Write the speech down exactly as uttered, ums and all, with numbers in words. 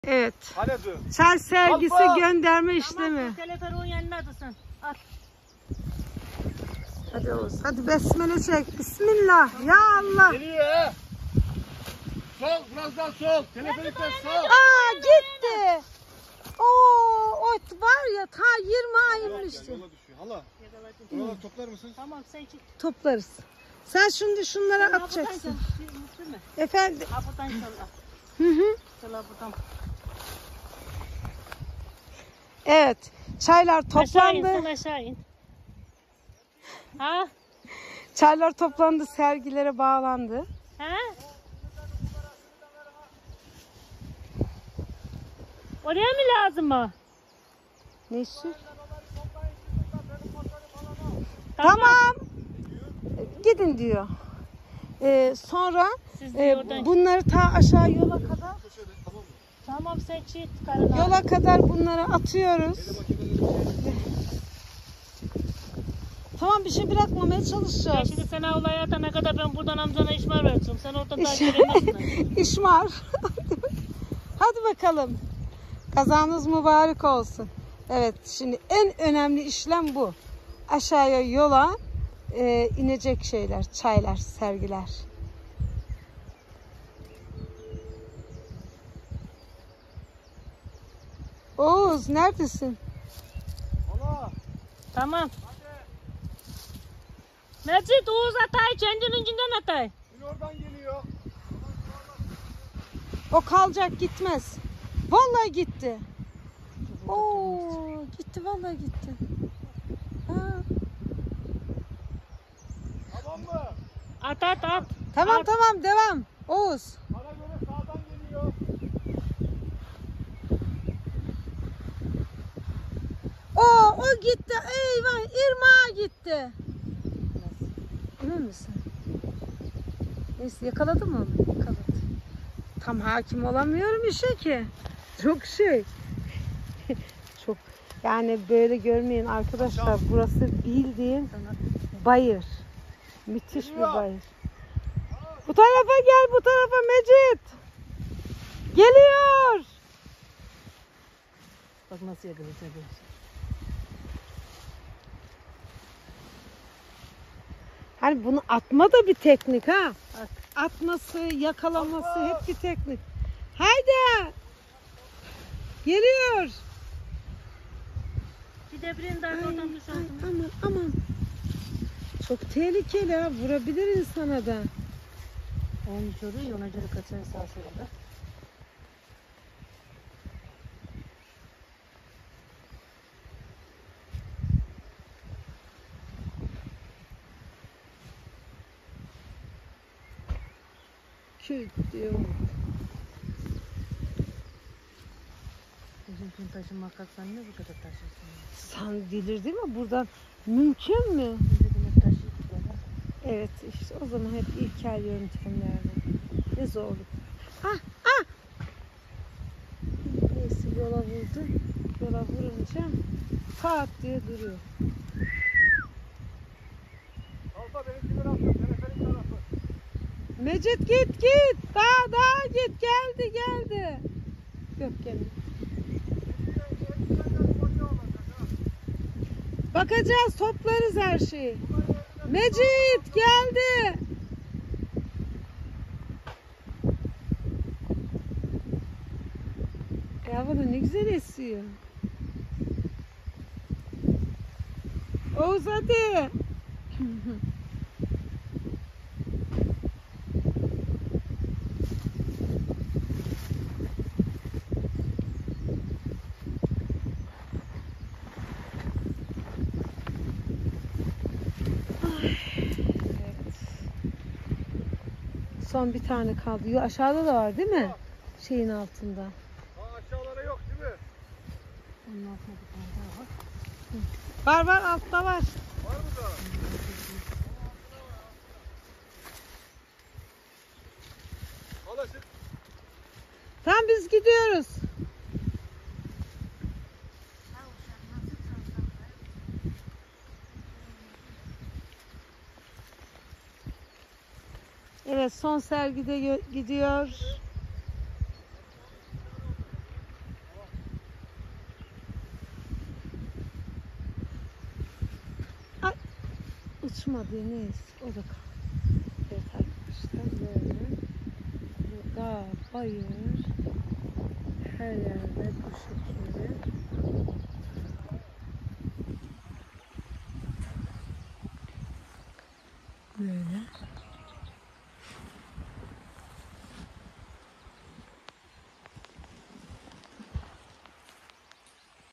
Evet. Hadi. Çay sergisi Alpa. gönderme işlemi. Tamam, telefonun yanındasın. At. Hadi Oğuz. Hadi besmele çek. Bismillah. Ya Allah. Geliyor ha. Sol, biraz daha sol. Teleferikten sol. Aa gitti. Oo, o var ya ta yirmi ay inmişti. Yola düşüyor. Hala. Buraları toplar mısın? Tamam sen çık. Toplarız. Sen şimdi şunlara Sen atacaksın. Değil mi? Efendim. Ha buradan inşallah. Hı hı. İnşallah buradan. Evet. Çaylar Aşağı in, toplandı. sen aşağı in. Ha? Çaylar toplandı. Sergilere bağlandı. Ha? Oraya mı lazım o? Ne işi? Tamam. Tamam. Gidin diyor. Ee, sonra Siz de e, oradan- bunları ta aşağı yola kadar Tamam sen çık karına. yola kadar bunları atıyoruz. Tamam bir şey bırakmamaya Ya çalışacağız. şimdi sen olaya atana kadar ben buradan amcana işmar vereceğim. Sen oradan İş- takip edemezsin. İşmar. Hadi bakalım. Kazanız mübarek olsun. Evet şimdi en önemli işlem bu. Aşağıya yola e, inecek şeyler, çaylar, sergiler. Oğuz neredesin? Hala. Tamam. Mecit Uğuz atay kendinin içinden atay. Bir oradan geliyor. O kalacak gitmez. Vallahi gitti. Oo, gitti vallahi gitti. Ha. Tamam mı? At at at. Tamam At. tamam devam. Oğuz. Bana göre sağdan geliyor. O o gitti. Eyvah irmağa gitti. Emin misin? Neyse yakaladı mı onu? Yakaladı. Tam hakim olamıyorum işe ki. Çok şey. Çok yani böyle görmeyin arkadaşlar. Burası bildiğin bayır. Müthiş bir bayır. Bu tarafa gel bu tarafa Mecit. Geliyor. Bak nasıl yakalayacak. Hani bunu atma da bir teknik ha. At. Atması, yakalaması hep bir teknik. Haydi. Geliyor. Bir de birini daha oradan düş Ay, altına. aman aman. Çok tehlikeli ha. Vurabilir insana da. Onu çoruyor, ona göre kaçar sağ solunda. Küt diyor. Bizim gün taşınmak kalksan ne bu kadar taşırsın? Sen delirdin mi? Buradan mümkün mü? Biz de demek taşıyıp böyle. Evet işte o zaman hep ilkel yöntemlerle. Ne zorluk. Ah ah. Neyse yola vurdu. Yola vurunca pat diye duruyor. Alfa benimkileri atıyor. Teleferik tarafı. Mecit git git. Daha daha git. Geldi geldi. Yok gelmedi. Bakacağız toplarız her şeyi. Mecit geldi. Ya bunu ne güzel esiyor. Oğuz hadi. Son bir tane kaldı. Yo, aşağıda da var değil mi? Şeyin altında. Ha aşağılara yok değil mi? Onun altına bir tane daha var. Var var altta var. Var mı da? Hala siz Tamam biz gidiyoruz. Evet son sergide gidiyor. Açma Deniz. O da kaldı. Evet arkadaşlar böyle. Bu dağ, bayır. Her yerde bu şekilde.